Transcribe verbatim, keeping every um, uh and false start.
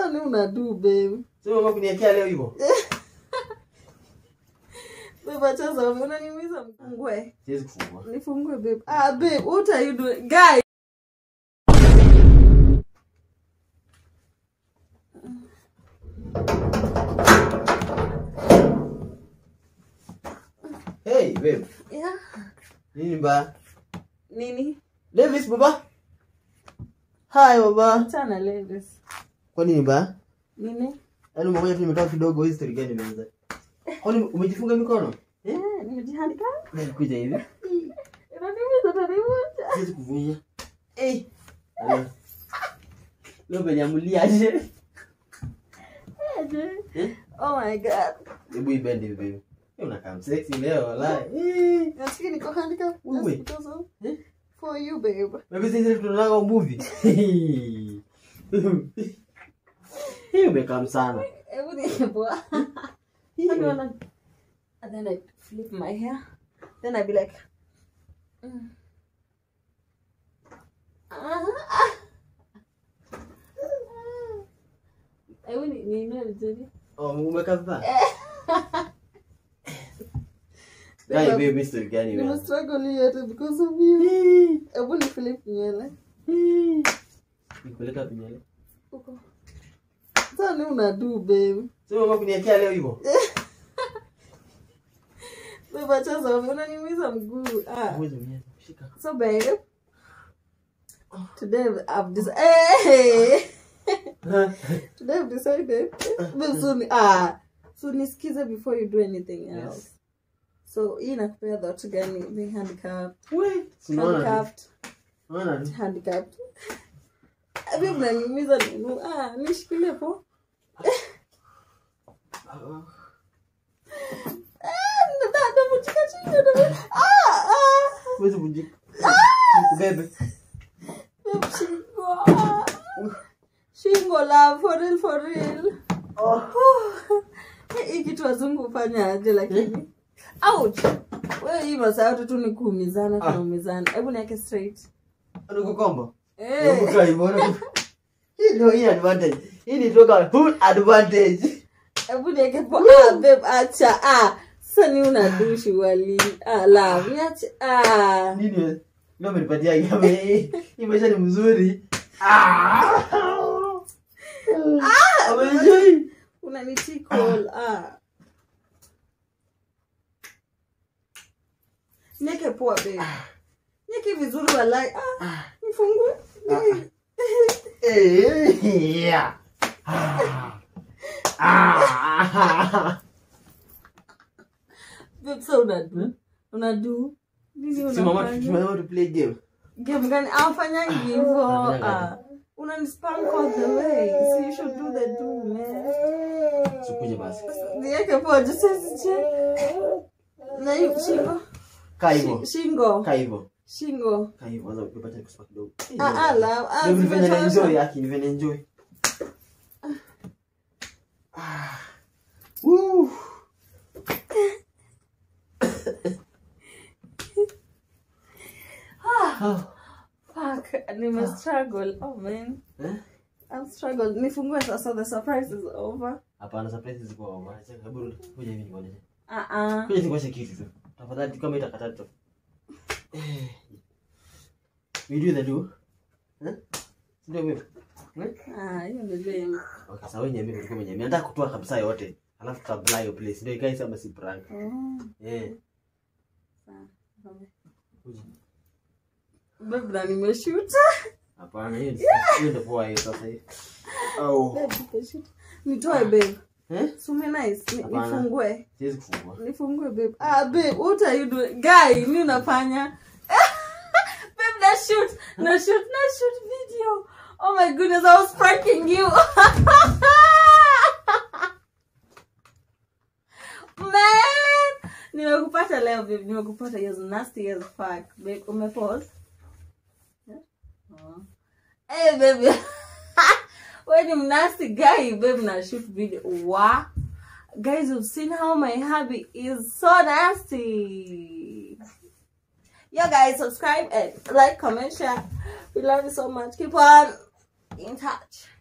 Sasa ni unadu babe. Sio mama kuniachia leo hivyo. Babe acha sasa unanimiza mfungue. Siwezi kufungua. Nifungue babe. Ah babe, what are you doing? Guys. Hey babe. Yeah. Nini ba? Nini? Davis baba. Hi baba. Tana Davis. Kwa nini ba? Nini? Yaani mmoja tu nimetoka kidogo hizi story gani imeanza? Kwani umejifunga mikono? Eh, nimejihandika. Nani kuja hivi? Unanimiza tanimuja. Siwezi kuvunja. Eh. Leo benyamulia aje. Eh? Oh my god. Hebu ibende baby. Wewe unakaa sexy leo wala. Eh. Nasikia niko handicap. Uwe. Eh? For you babe. Baby sisi tunaona movie. Hiyo umekaa sana. Hebu ni poa. And then I flip my hair. Then I be like, mm. I want it. You know it. Oh, umekaa sana. Guy baby story gani wewe? I'm struggling yet because of you. I want to flip nyele. Nikupeleka pinyele. Uko. Sasa ni unadu babe. Sio mama kuniachia leo hivyo. Babe acha sasa unanimiza mguu. Ah. Uweze mwenyewe kushika. So babe, today I've decided. Hey! Today I've decided. Babe, soon ah, so nisikize before you do anything else. Yes. So hii nakupea that gani? Be handicapped. Wait, handicapped. Unaona? Handicapped. Babe unanimiza nini? Ah, nishikilie po. Ah, ndio mchika chini. Ah, ah. Uweze kujika. Nikubebe. Shingo. Shingo love for real for real. Oh. Hii kitu wazungu ufanya aje lakini. Ouch. Wewe hii masaa yote tu ni kuumizana kuumizana. Hebu niweke straight. Uko kombo? Eh. Uko kai bora. Hii ndio hii advantage. Hii ni toka full advantage. Hebu niweke po ah babe acha ah. Sasa ni unadushi wali. Ah la, niache ah. Nini wewe? Leo umenipatia hii. Hii maisha ni mzuri. Ah! Ah! Amejoi. Unanitikol ah. Niweke poa babe. Niweke vizuri walai. Ah, nifungue. Eh, yeah. Ah. Ah. Babe, so unadu? Unadu? Nini unafanya? Si mama, mama to play game. Game gani? Afanya hivyo. Ah. Unanispank all the way. So you should do the do, man. Sikuje basi. Niweke poa just check. Na hiyo shingo. Kaa hivyo. Shingo. Kaa hivyo. Shingo. Kaa hivyo. Anza kupata kuspa kidogo. Ah, ala. Ah, nivyo na enjoy yaki, nivyo na enjoy. Ah. Woo. Ah. Fuck, I'm struggle. Oh man. Eh? I'm struggle. Nifungue sasa, the surprise is over. Hapana, surprise ziko over. Acha hebu ngoja hivi nione. Ah ah. Ngoja nikuache kitu tu. Tafadhali kama itakata tu. Eh. We do the do. Eh? Ndio wewe. Ah, hiyo ndio game. Okay, sawa wewe nyambi kwa nyambi. Nataka kutoa kabisa yote. Alafu tabla hiyo place. Ndio ikae kama si prank. Oh. Eh. Sawa. Babe, na nimeshuta. Hapana, hiyo ndio poa hiyo sasa hivi. Oh. Babe, nimeshuta. Nitoe babe. Eh? Sume nice. Nifungue. Siwezi kufungua. Nifungue babe. Ah babe, what are you doing? Guy, nini unafanya? Babe, na shoot. Na shoot, na shoot video. Oh my goodness, I was pranking you. Man, nimekupata leo babe. Nimekupata. You're nasty as fuck. Babe, umepause? Yeah? Oh. Hey baby. When I'm nasty guy, babe, na shoot video. Wow. Guys, you've seen how my hubby is so nasty. Yeah, guys, subscribe and like, comment, share. We love you so much. Keep on in touch.